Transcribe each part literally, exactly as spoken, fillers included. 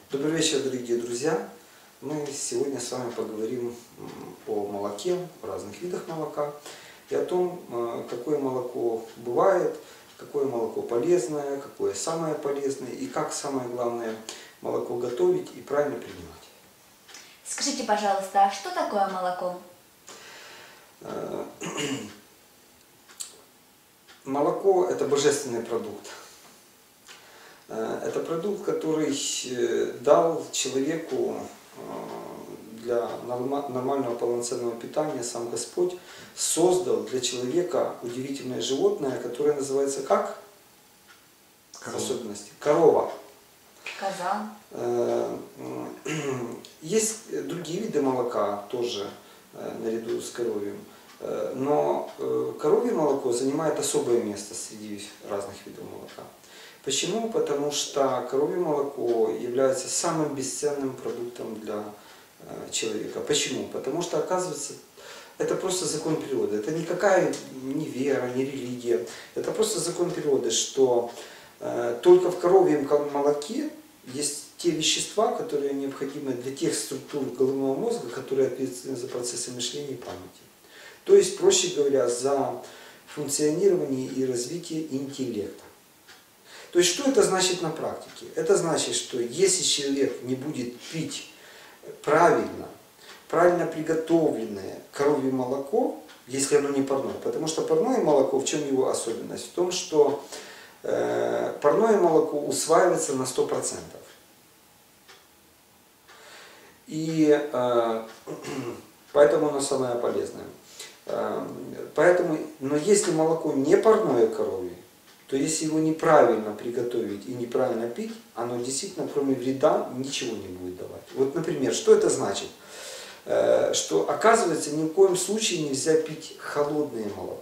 Добрый вечер, дорогие друзья! Мы сегодня с вами поговорим о молоке, о разных видах молока и о том, какое молоко бывает, какое молоко полезное, какое самое полезное и как самое главное молоко готовить и правильно принимать. Скажите, пожалуйста, а что такое молоко? Молоко – это божественный продукт. Это продукт, который дал человеку для нормального полноценного питания сам Господь, создал для человека удивительное животное, которое называется как? Корова. Особенности. Корова. Коза. Есть другие виды молока тоже наряду с коровьим. Но коровье молоко занимает особое место среди разных видов молока. Почему? Потому что коровье молоко является самым бесценным продуктом для человека. Почему? Потому что, оказывается, это просто закон природы. Это никакая не вера, не религия. Это просто закон природы, что только в коровьем молоке есть те вещества, которые необходимы для тех структур головного мозга, которые ответственны за процессы мышления и памяти. То есть, проще говоря, за функционирование и развитие интеллекта. То есть, что это значит на практике? Это значит, что если человек не будет пить правильно, правильно приготовленное коровье молоко, если оно не парное, потому что парное молоко, в чем его особенность? В том, что э, парное молоко усваивается на сто процентов. И э, поэтому оно самое полезное. Э, поэтому, но если молоко не парное коровье, то если его неправильно приготовить и неправильно пить, оно действительно, кроме вреда, ничего не будет давать. Вот, например, что это значит? Э, что, оказывается, ни в коем случае нельзя пить холодное молоко.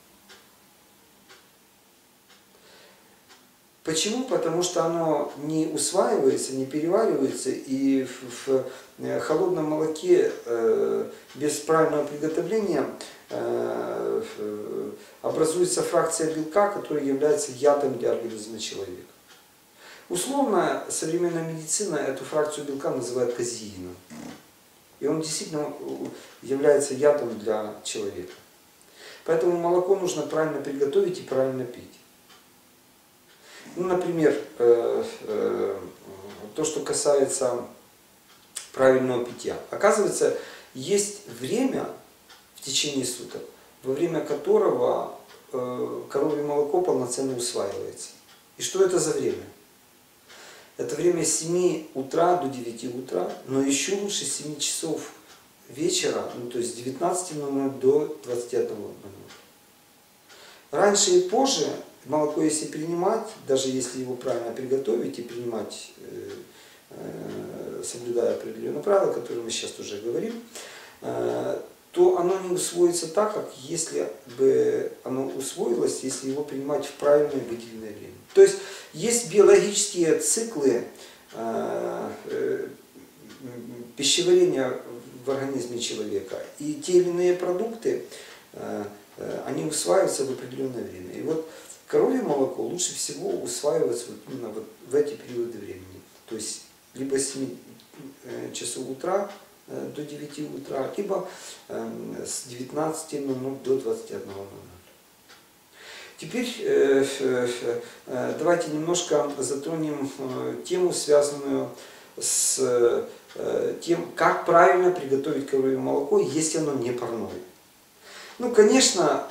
Почему? Потому что оно не усваивается, не переваривается, и в, в холодном молоке э, без правильного приготовления э, образуется фракция белка, которая является ядом для организма человека. Условно, современная медицина эту фракцию белка называет казеином. И он действительно является ядом для человека. Поэтому молоко нужно правильно приготовить и правильно пить. Ну, например, э, э, то, что касается правильного питья. Оказывается, есть время в течение суток, во время которого э, коровье молоко полноценно усваивается. И что это за время? Это время с семи утра до девяти утра, но еще лучше с семи часов вечера, ну, то есть с девятнадцати ноль ноль до двадцати одного ноль ноль. Раньше и позже молоко, если принимать, даже если его правильно приготовить и принимать, э, э, соблюдая определенные правила, о которых мы сейчас уже говорим, э, то оно не усвоится так, как если бы оно усвоилось, если его принимать в правильное выделенное время. То есть есть биологические циклы э, э, пищеварения в организме человека, и те или иные продукты, э, э, они усваиваются в определенное время. И вот коровье молоко лучше всего усваивается вот именно вот в эти периоды времени. То есть либо с семи часов утра до девяти утра, либо с девятнадцати ноль ноль до двадцати одного ноль ноль. Теперь давайте немножко затронем тему, связанную с тем, как правильно приготовить коровье молоко, если оно не парное. Ну, конечно,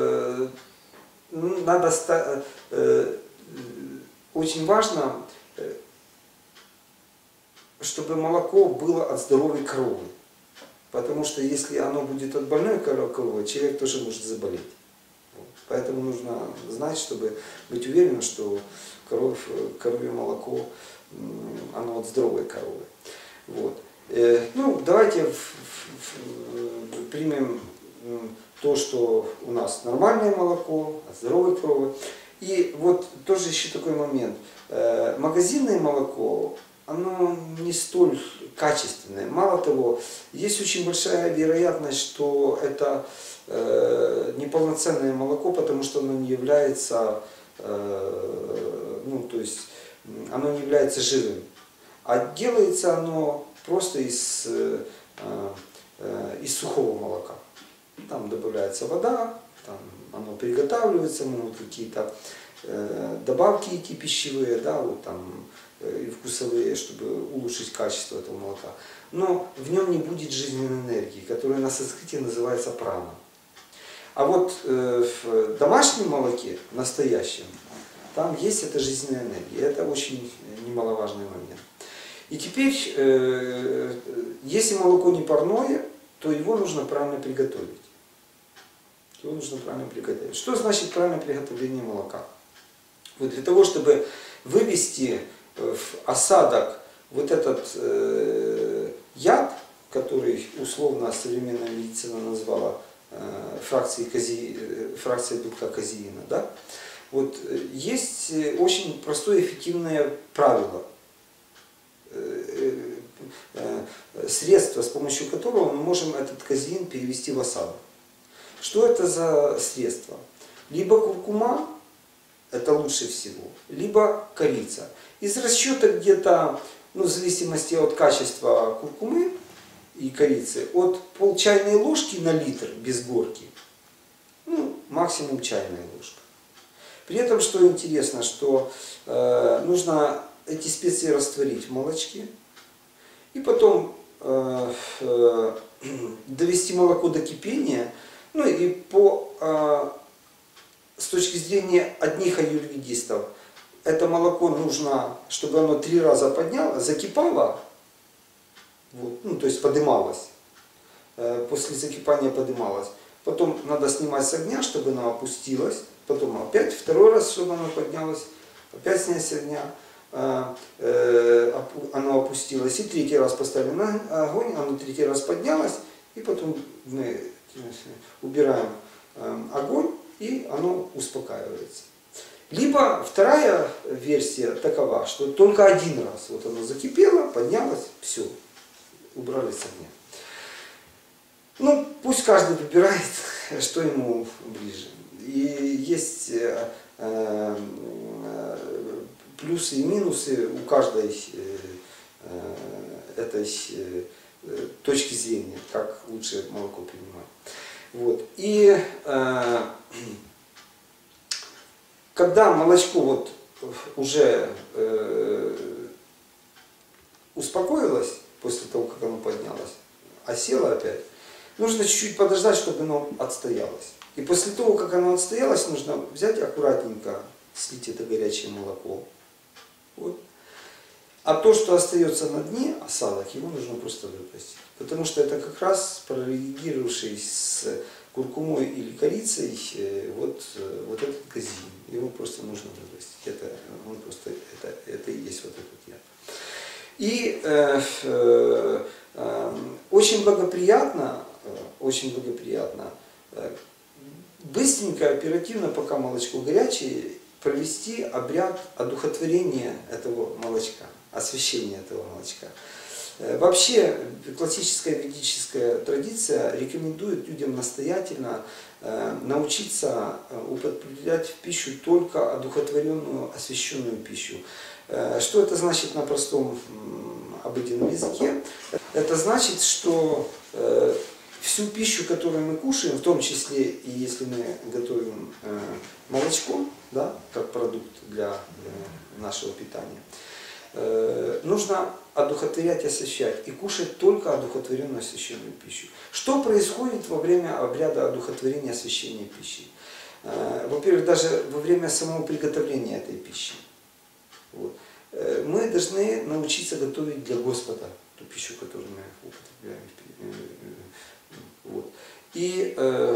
надо, очень важно, чтобы молоко было от здоровой коровы. Потому что если оно будет от больной коровы, человек тоже может заболеть. Поэтому нужно знать, чтобы быть уверенным, что коров, коровье молоко, оно от здоровой коровы. Вот. Ну, давайте примем то, что у нас нормальное молоко, от здоровой коровы. И вот тоже еще такой момент. Магазинное молоко, оно не столь качественное. Мало того, есть очень большая вероятность, что это э, неполноценное молоко, потому что оно не является, э, ну, то есть, оно не является жирным. А делается оно просто из, э, э, из сухого молока. Там добавляется вода, там оно приготавливается, могут какие-то э, добавки идти пищевые, да, вот там э, и вкусовые, чтобы улучшить качество этого молока. Но в нем не будет жизненной энергии, которая на санскрите называется прана. А вот э, в домашнем молоке, настоящем, там есть эта жизненная энергия. Это очень немаловажный момент. И теперь, э, если молоко не парное, то его нужно правильно приготовить. Его нужно правильно приготовить. Что значит правильное приготовление молока? Вот для того, чтобы вывести в осадок вот этот э, яд, который условно современная медицина назвала э, фракцией, кази, фракцией белка казеина, да? Вот, есть очень простое эффективное правило, э, э, средство, с помощью которого мы можем этот казеин перевести в осадок. Что это за средство? Либо куркума, это лучше всего, либо корица. Из расчета где-то, ну, в зависимости от качества куркумы и корицы, от пол чайной ложки на литр без горки, ну, максимум чайная ложка. При этом, что интересно, что э, нужно эти специи растворить в молочке и потом э, э, довести молоко до кипения. Ну и по, э, с точки зрения одних аюрведистов, это молоко нужно, чтобы оно три раза поднялось, закипало, вот, ну, то есть подымалось, э, после закипания подымалось. Потом надо снимать с огня, чтобы оно опустилось, потом опять второй раз, чтобы оно поднялось, опять снять с огня, э, э, оно опустилось, и третий раз поставили на огонь, оно третий раз поднялось, и потом мы убираем огонь, и оно успокаивается. Либо вторая версия такова, что только один раз вот оно закипело, поднялось, все, убрали с огня. Ну, пусть каждый выбирает, что ему ближе. И есть э, э, плюсы и минусы у каждой э, этой э, точки зрения, как лучше молоко принимать. Вот. И э, когда молочко вот уже э, успокоилось, после того, как оно поднялось, осело опять, нужно чуть-чуть подождать, чтобы оно отстоялось. И после того, как оно отстоялось, нужно взять аккуратненько, слить это горячее молоко. Вот. А то, что остается на дне, осадок, его нужно просто выбросить. Потому что это как раз прореагировавший с куркумой или корицей вот, вот этот казеин. Его просто нужно выбросить. Это, он просто, это, это и есть вот этот яд. И э, э, э, очень благоприятно, очень благоприятно э, быстренько, оперативно, пока молочко горячее, провести обряд одухотворения этого молочка, освящения этого молочка. Вообще, классическая ведическая традиция рекомендует людям настоятельно э, научиться употреблять в пищу только одухотворенную, освященную пищу. Э, что это значит на простом э, обыденном языке? Это значит, что э, всю пищу, которую мы кушаем, в том числе и если мы готовим э, молочко, да, как продукт для э, нашего питания, э, нужно одухотворять и освящать, и кушать только одухотворенную освященную пищу. Что происходит во время обряда одухотворения и освящения пищи? Э, во-первых, даже во время самого приготовления этой пищи. Вот. Э, мы должны научиться готовить для Господа ту пищу, которую мы употребляем. Вот. И э,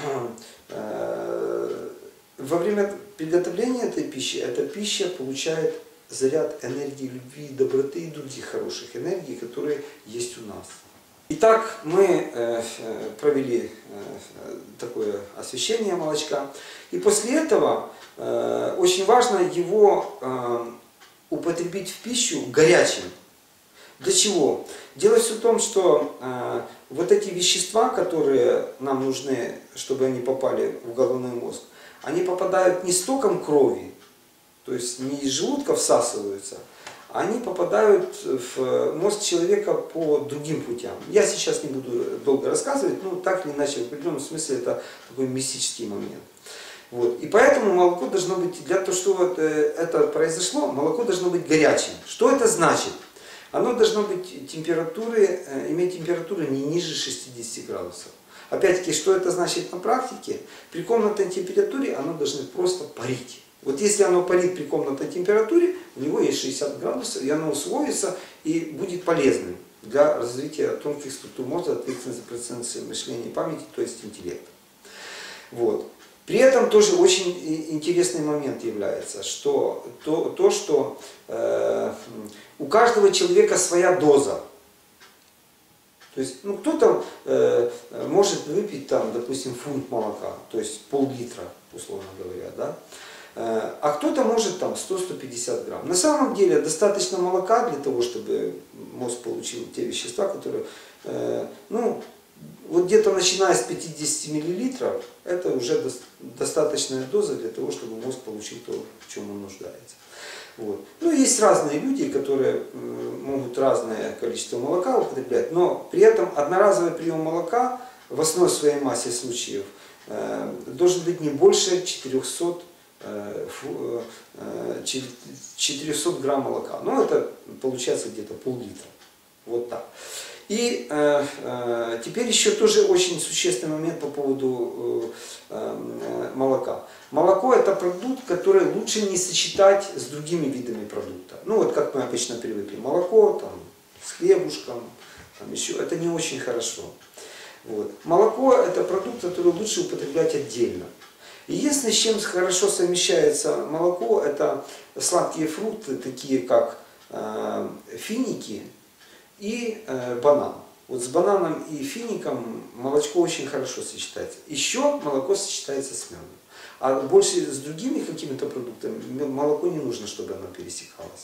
э, во время приготовления этой пищи, эта пища получает заряд энергии любви, доброты и других хороших энергий, которые есть у нас. Итак, мы э, провели э, такое освящение молочка. И после этого э, очень важно его э, употребить в пищу горячим. Для чего? Дело все в том, что э, вот эти вещества, которые нам нужны, чтобы они попали в головной мозг, они попадают не с током крови, то есть не из желудка всасываются, они попадают в мозг человека по другим путям. Я сейчас не буду долго рассказывать, но так или иначе, в определенном смысле это такой мистический момент. Вот. И поэтому молоко должно быть, для того, чтобы вот это произошло, молоко должно быть горячим. Что это значит? Оно должно быть температуры, иметь температуру не ниже шестидесяти градусов. Опять-таки, что это значит на практике? При комнатной температуре оно должно просто парить. Вот если оно парит при комнатной температуре, у него есть шестьдесят градусов, и оно усвоится и будет полезным для развития тонких структур мозга, ответственных за процессы мышления и памяти, то есть интеллекта. Вот. При этом тоже очень интересный момент является, что то, то что э, у каждого человека своя доза. То есть, ну, кто-то э, может выпить, там, допустим, фунт молока, то есть пол-литра, условно говоря, да? Э, а кто-то может там сто — сто пятьдесят грамм. На самом деле достаточно молока для того, чтобы мозг получил те вещества, которые, э, ну, вот где-то начиная с пятидесяти миллилитров, это уже до, достаточная доза для того, чтобы мозг получил то, в чем он нуждается. Вот. Ну, есть разные люди, которые могут разное количество молока употреблять, но при этом одноразовый прием молока в основной своей массе случаев э, должен быть не больше четырёхсот, э, фу, э, четырёхсот грамм молока. Ну, это получается где-то пол-литра. Вот так. И э, э, теперь еще тоже очень существенный момент по поводу э, э, молока. Молоко — это продукт, который лучше не сочетать с другими видами продукта. Ну вот как мы обычно привыкли. Молоко там, с хлебушком, там еще. Это не очень хорошо. Вот. Молоко — это продукт, который лучше употреблять отдельно. Единственное, с чем хорошо совмещается молоко, это сладкие фрукты, такие как э, финики и э, банан. Вот с бананом и фиником молочко очень хорошо сочетается. Еще молоко сочетается с медом. А больше с другими какими-то продуктами молоко не нужно, чтобы оно пересекалось.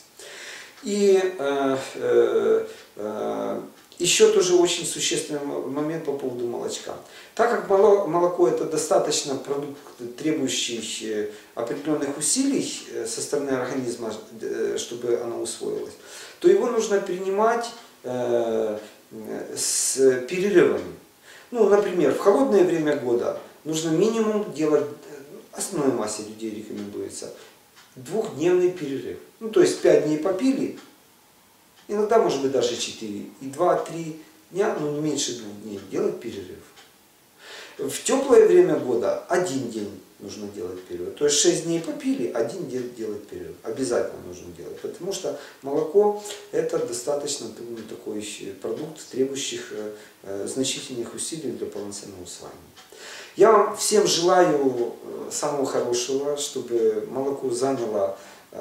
И э, э, э, еще тоже очень существенный момент по поводу молочка. Так как молоко — это достаточно продукт, требующий определенных усилий со стороны организма, чтобы оно усвоилось, то его нужно принимать э, с перерывами. Ну, например, в холодное время года нужно минимум делать, основной массе людей рекомендуется, двухдневный перерыв. Ну, то есть пять дней попили, иногда может быть даже четыре, и два-три дня, но не меньше двух дней, делать перерыв. В теплое время года один день нужно делать перерыв. То есть шесть дней попили, один день делать перерыв. Обязательно нужно делать, потому что молоко — это достаточно такой продукт, требующий значительных усилий для полноценного усваивания. Я вам всем желаю самого хорошего, чтобы молоко заняло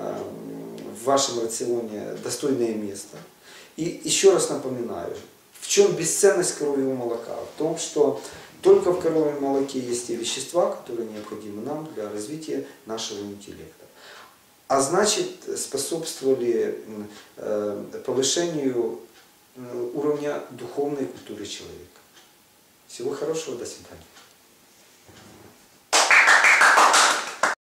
в вашем рационе достойное место. И еще раз напоминаю, в чем бесценность коровьего молока? В том, что только в коровьем молоке есть те вещества, которые необходимы нам для развития нашего интеллекта. А значит, способствовали повышению уровня духовной культуры человека. Всего хорошего, до свидания.